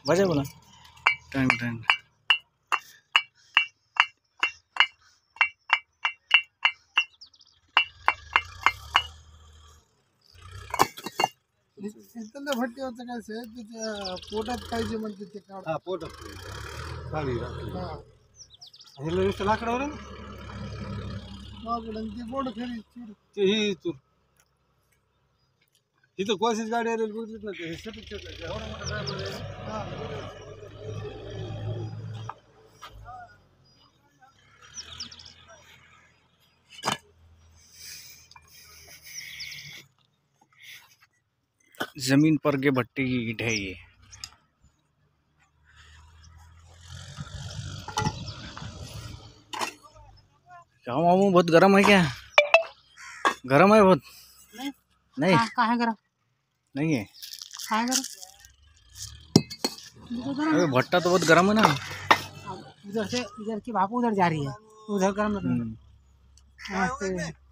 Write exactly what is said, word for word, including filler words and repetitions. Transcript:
बजा बोला ton ton. Sheetal भट्टी होतं काय साहेब त्याच्या पोटात पाहिजे म्हणते ते काढ. हा पोटात काढी हा ह्याला नुसतं लाकडावर आहे? बाबूला आणि ते बोर्ड खरी चूर. ते ही तू इथं कोणतीच गाडी आलेली बघितलीच ना ते हे सतत सतत एवढा मोठा ड्रायव्हर आहे. हा जमीन पर के भट्टी की ईंट है ये। क्या मामू बहुत गर्म है क्या? गर्म है बहुत? नहीं नहीं कहाँ है गरम? नहीं है। कहाँ है गरम? अरे भट्टा तो बहुत गर्म है ना। उधर से इधर की भाप उधर जा रही है, उधर गरम हम्म। नमस्ते।